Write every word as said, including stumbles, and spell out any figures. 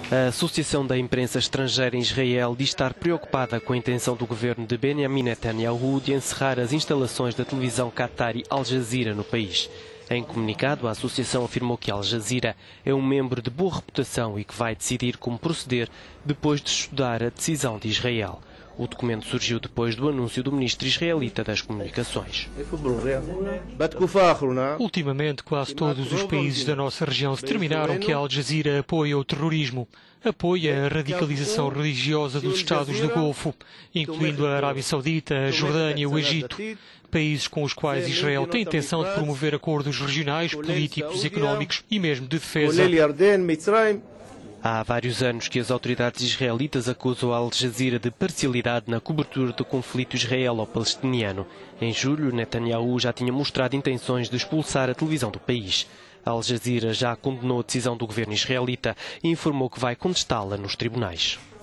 A Associação da Imprensa Estrangeira em Israel diz estar preocupada com a intenção do governo de Benjamin Netanyahu de encerrar as instalações da televisão qatari Al Jazeera no país. Em comunicado, a associação afirmou que Al Jazeera é um membro de boa reputação e que vai decidir como proceder depois de estudar a decisão de Israel. O documento surgiu depois do anúncio do ministro israelita das Comunicações. Ultimamente, quase todos os países da nossa região determinaram que a Al Jazeera apoia o terrorismo, apoia a radicalização religiosa dos Estados do Golfo, incluindo a Arábia Saudita, a Jordânia e o Egito, países com os quais Israel tem intenção de promover acordos regionais, políticos, económicos e mesmo de defesa. Há vários anos que as autoridades israelitas acusam a Al Jazeera de parcialidade na cobertura do conflito israelo-palestiniano. Em julho, Netanyahu já tinha mostrado intenções de expulsar a televisão do país. A Al Jazeera já condenou a decisão do governo israelita e informou que vai contestá-la nos tribunais.